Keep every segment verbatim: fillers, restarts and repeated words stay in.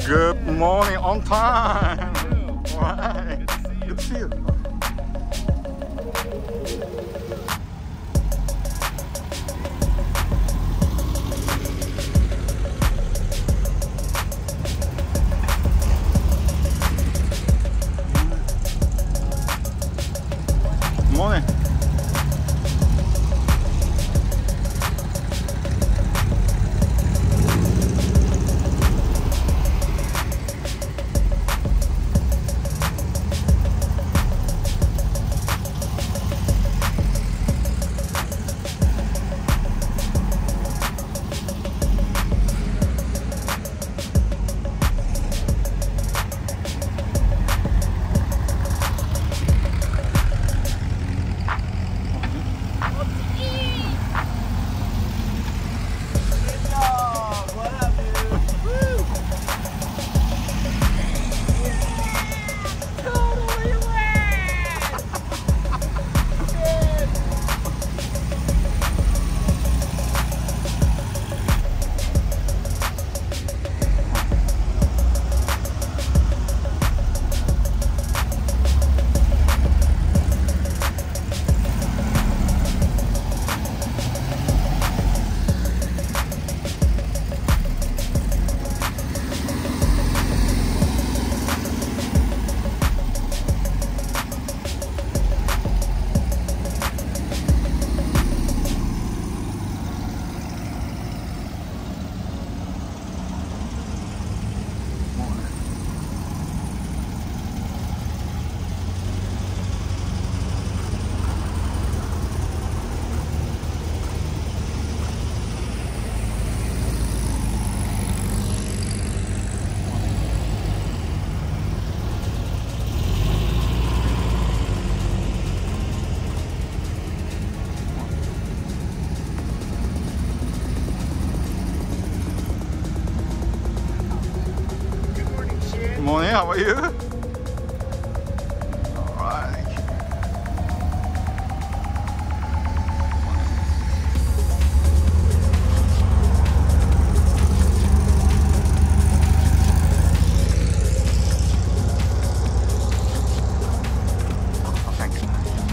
Good morning, on time. All right. Good to see you. Morning. Morning, how are you? All right. Oh, thank you.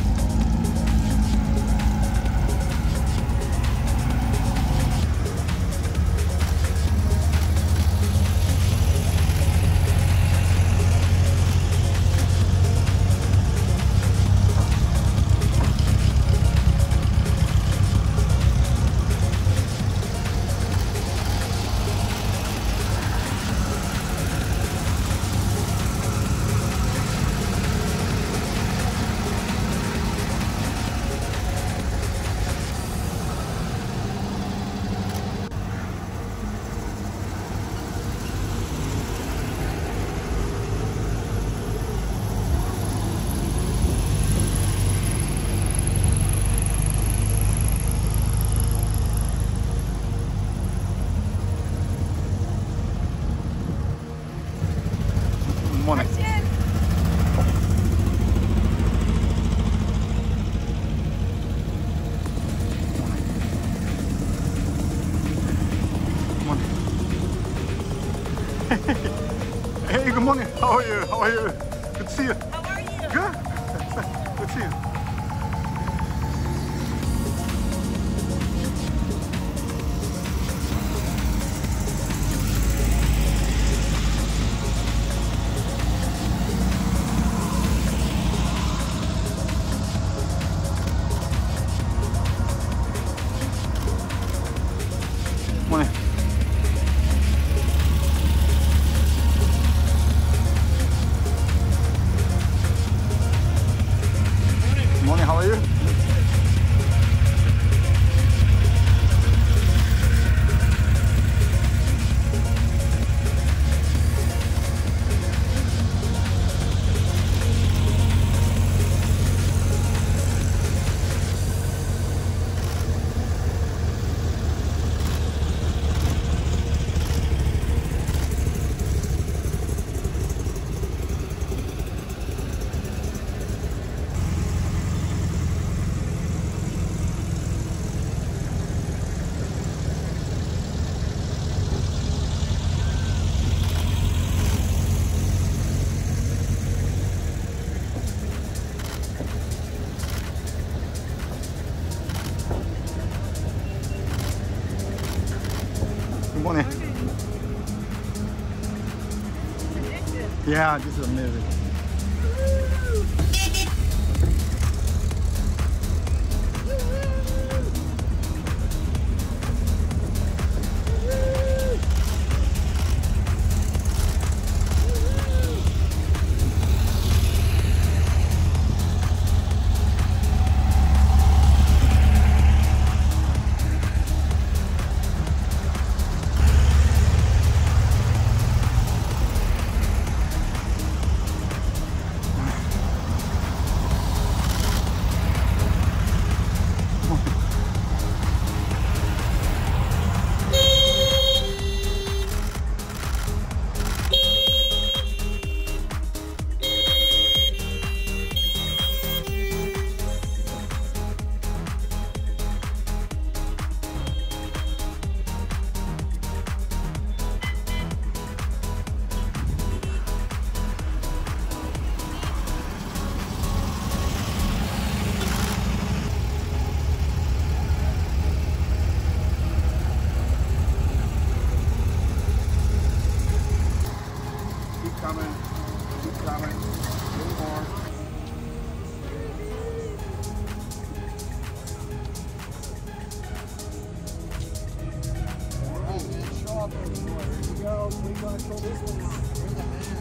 Morning. Morning. Hey, good morning. How are you? How are you? Good to see you. How are you? Good. Good to see you. Morning. Morning, how are you? morning. Yeah, this is amazing. Coming, keep coming, a little more. All right, man, show up anymore. Here we go. We gotta show this one. We're the man.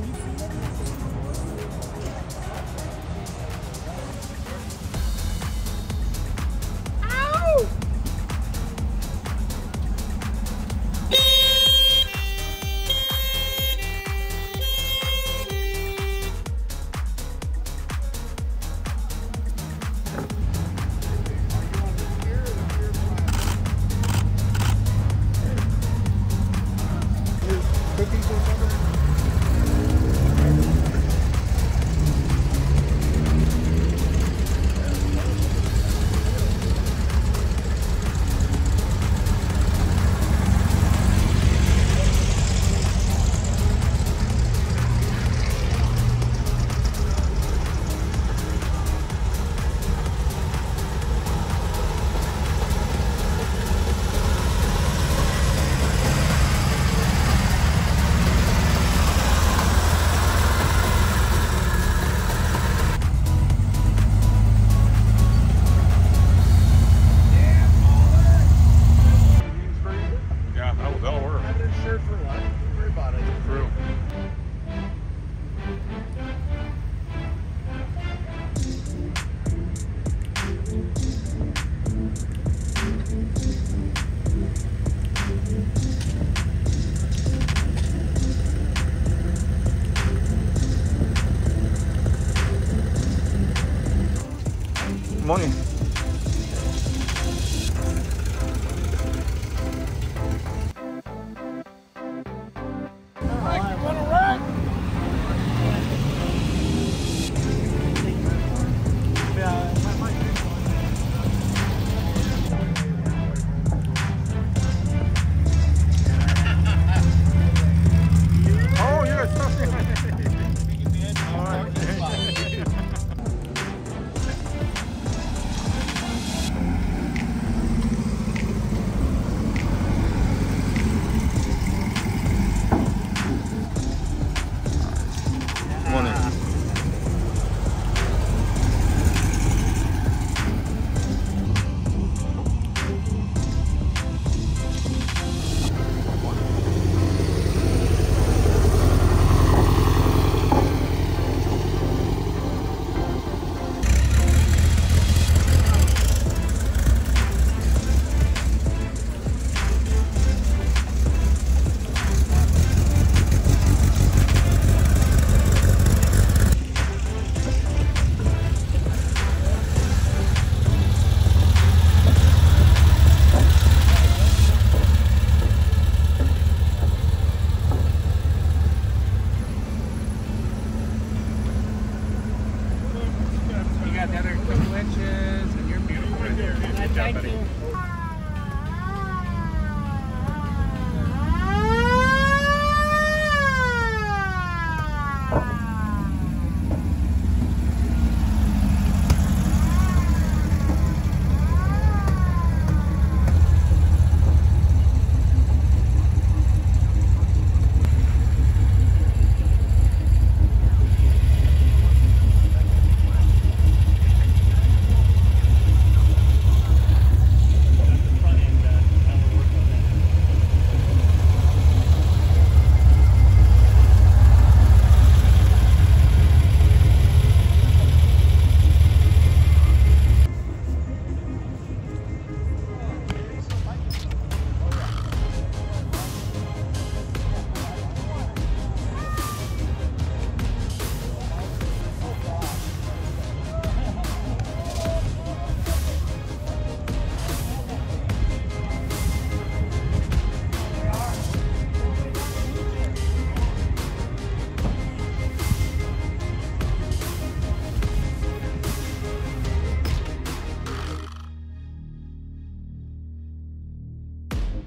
Morning.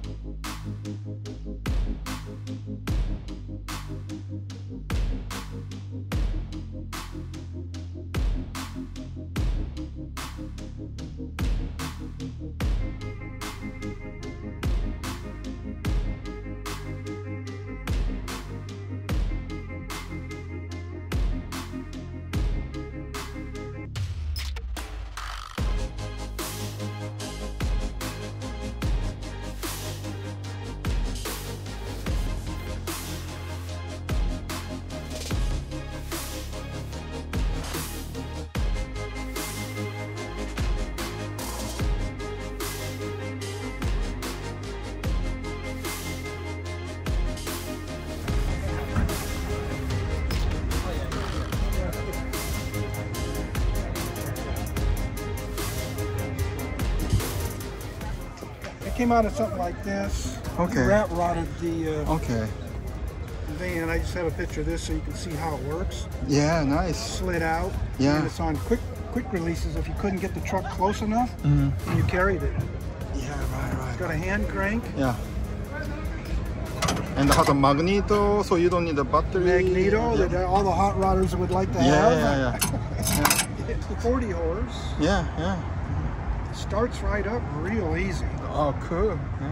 Came out of something like this. Okay. Rat rotted the uh, Okay. van. I just have a picture of this so you can see how it works. Yeah, nice. Slid out. Yeah. And it's on quick quick releases. If you couldn't get the truck close enough, Mm. and you carried it. Yeah, right, right. It's got a hand crank. Yeah. And it has a magneto, so you don't need a battery. Magneto Yeah. that all the hot rodders would like to Yeah, have. yeah, yeah. It's the forty horse. Yeah, yeah. Starts right up real easy. Oh, cool. Yeah,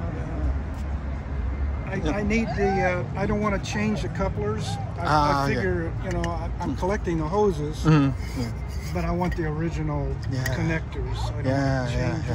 I, Yeah. I need the, uh, I don't want to change the couplers. I, Ah, I yeah. figure, you know, I, I'm collecting the hoses, yeah. Mm. Yeah, but I want the original Yeah. connectors. So I don't yeah, want to yeah. change yeah.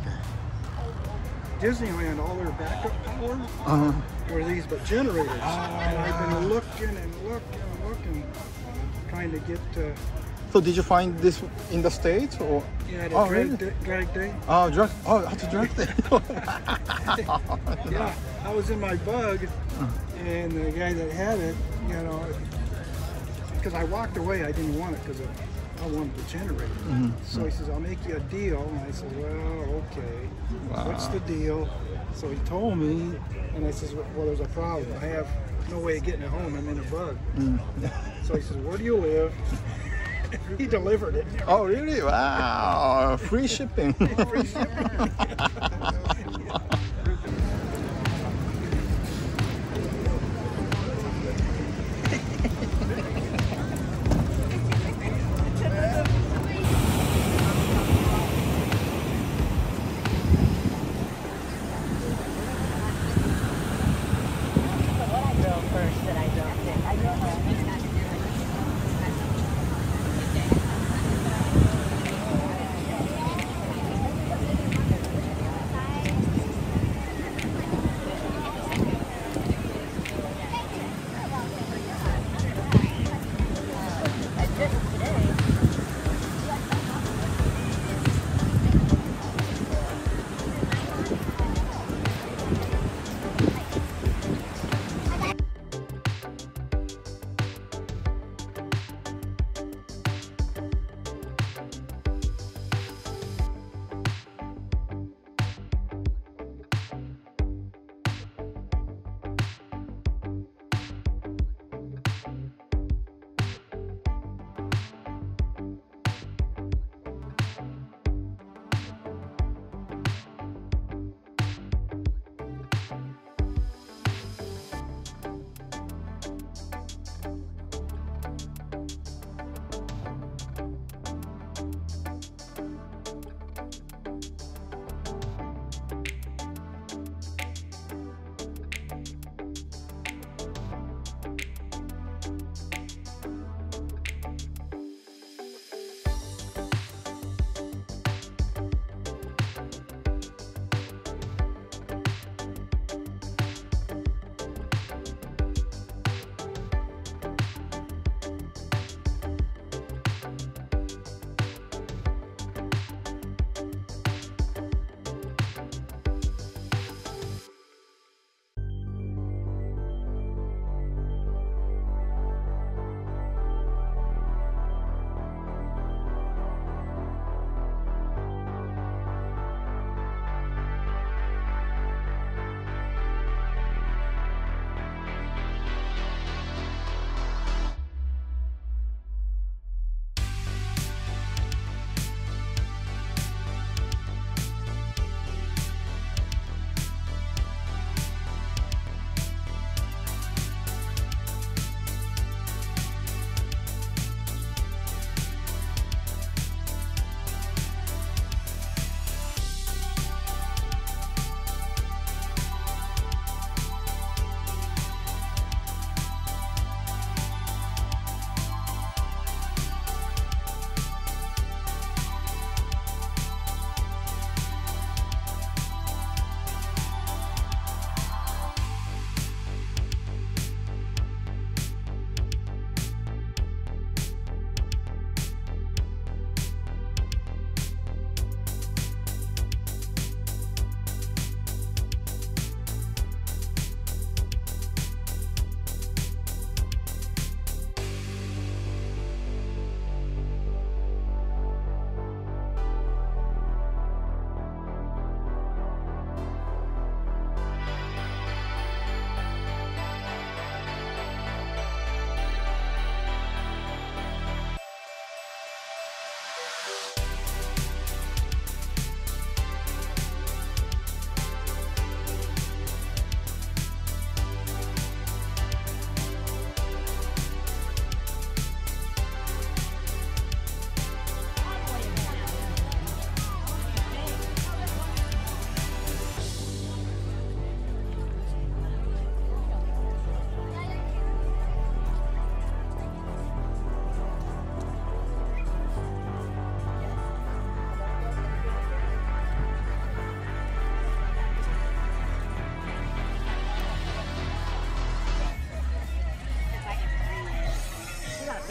it. Disneyland, all their backup power Uh-huh. were these, but generators. Ah. And I've been looking and looking and looking, trying to get, uh, So did you find this in the States or? yeah, the Oh, drag, really? day, drag day. Oh, drug. Oh, how to drag it? Yeah, I was in my bug, and the guy that had it, you know, because I walked away, I didn't want it because I wanted the generator. Mhm. So he says, I'll make you a deal. And I said, well, okay. What's the deal? So he told me, and I says, well, there's a problem. I have no way of getting it home. I'm in a bug. Mm. So he says, where do you live? He delivered it. Oh, really? Wow. Free shipping. Free shipping.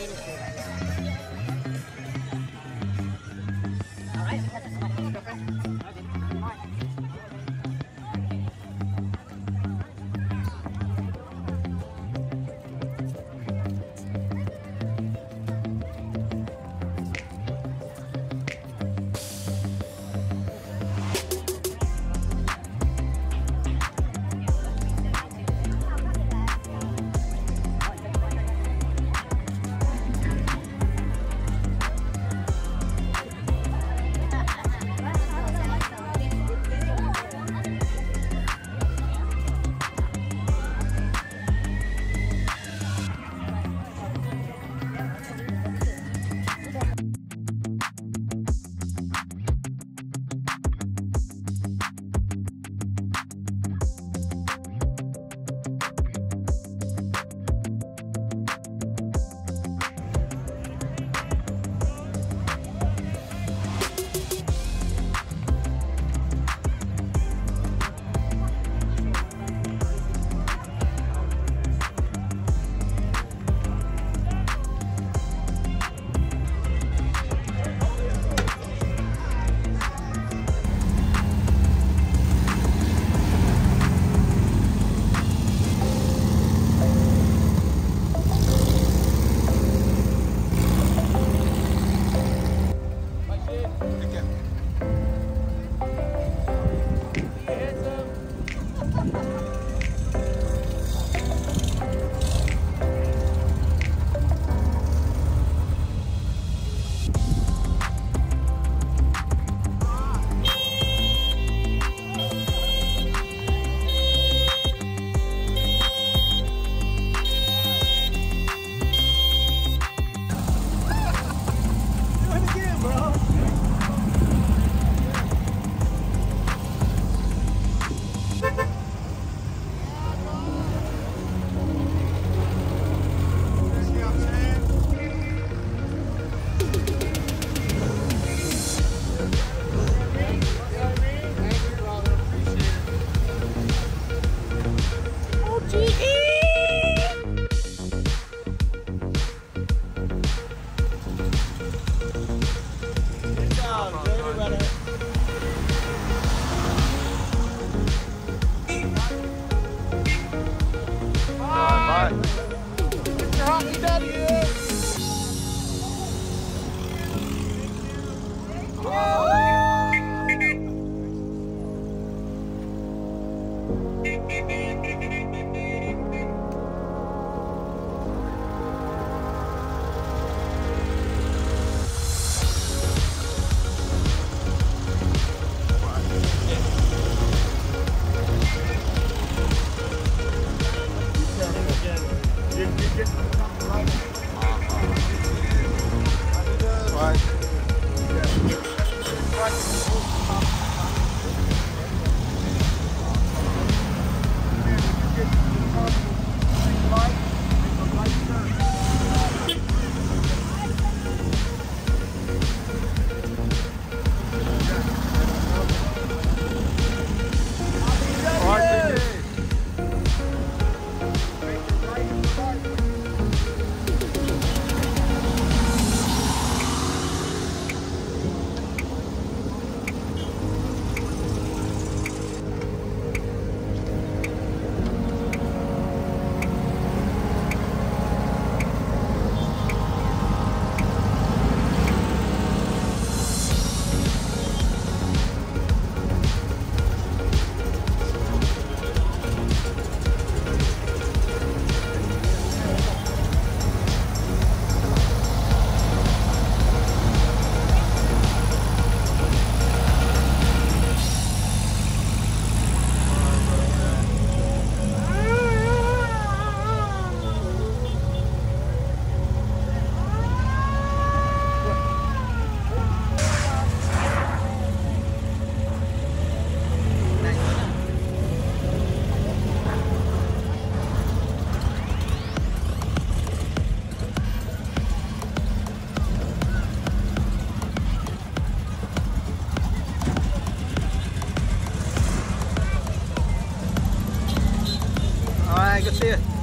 Good to see you.